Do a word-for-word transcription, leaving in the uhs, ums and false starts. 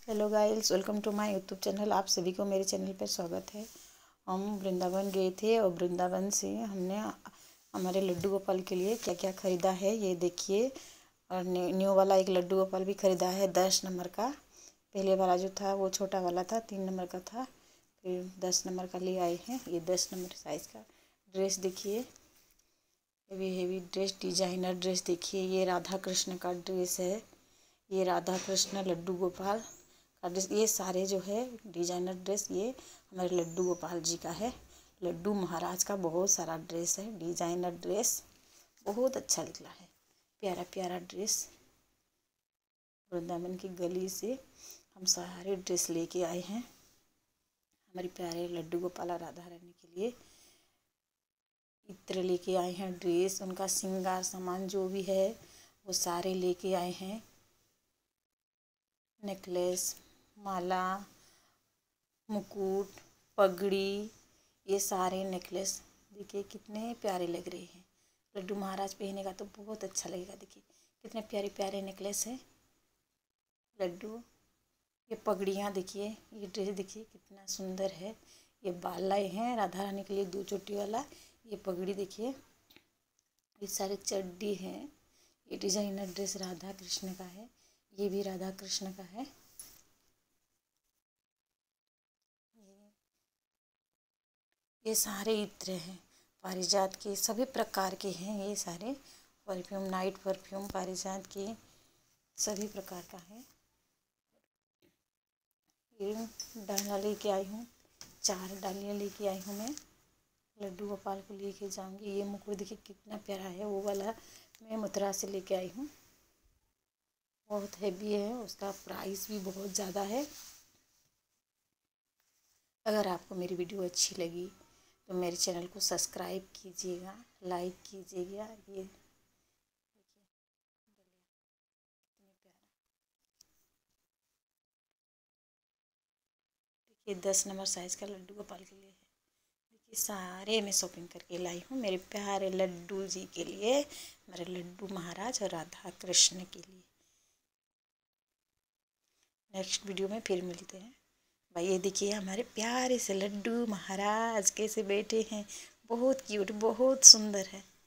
Hello guys, welcome to my YouTube channel. आप सभी को मेरे चैनल पर स्वागत है। हम वृंदावन गए थे और वृंदावन से हमने हमारे लड्डू गोपाल के लिए क्या क्या ख़रीदा है ये देखिए। और न्यू वाला एक लड्डू गोपाल भी ख़रीदा है, दस नंबर का। पहले वाला जो था वो छोटा वाला था, तीन नंबर का था। फिर दस नंबर का ले आए हैं। ये दस नंबर साइज़ का ड्रेस देखिए, heavy heavy dress, designer dress देखिए। ये राधा कृष्ण का ड्रेस है, ये राधा कृष्ण लड्डू गोपाल का ड्रेस। ये सारे जो है डिजाइनर ड्रेस ये हमारे लड्डू गोपाल जी का है। लड्डू महाराज का बहुत सारा ड्रेस है, डिजाइनर ड्रेस बहुत अच्छा निकला है, प्यारा प्यारा ड्रेस। वृंदावन की गली से हम सारे ड्रेस लेके आए हैं हमारे प्यारे लड्डू गोपाल राधा रानी के लिए। इत्र लेके आए हैं ड्रेस, उनका श्रृंगार सामान जो भी है वो सारे लेके आए हैं। नेकलेस, माला, मुकुट, पगड़ी, ये सारे नेकलेस देखिए कितने प्यारे लग रहे हैं। लड्डू महाराज पहनेगा तो बहुत अच्छा लगेगा। देखिए कितने प्यारे प्यारे नेकलेस हैं लड्डू। ये पगड़ियाँ देखिए, ये ड्रेस देखिए कितना सुंदर है। ये बाल लाए हैं राधा रानी के लिए, दो चोटी वाला। ये पगड़ी देखिए, ये सारे चड्डी हैं। ये डिजाइनर ड्रेस राधा कृष्ण का है, ये भी राधा कृष्ण का है। ये सारे इत्र हैं पारिजात के, सभी प्रकार के हैं। ये सारे परफ्यूम, नाइट परफ्यूम पारिजात के सभी प्रकार का है। ये डालियाँ लेके आई हूँ, चार डालियाँ लेके आई हूँ मैं, लड्डू गोपाल को लेके जाऊंगी। ये मुकुट देखिए कितना प्यारा है, वो वाला मैं मथुरा से लेके आई हूँ। बहुत हैवी है, उसका प्राइस भी बहुत ज़्यादा है। अगर आपको मेरी वीडियो अच्छी लगी तो मेरे चैनल को सब्सक्राइब कीजिएगा, लाइक कीजिएगा। ये देखिए कितने प्यारा, देखिए दस नंबर साइज़ का लड्डू गोपाल के लिए है। देखिए सारे मैं शॉपिंग करके लाई हूँ मेरे प्यारे लड्डू जी के लिए, मेरे लड्डू महाराज और राधा कृष्ण के लिए। नेक्स्ट वीडियो में फिर मिलते हैं। भाई ये देखिए हमारे प्यारे से लड्डू महाराज कैसे बैठे हैं, बहुत क्यूट, बहुत सुंदर है।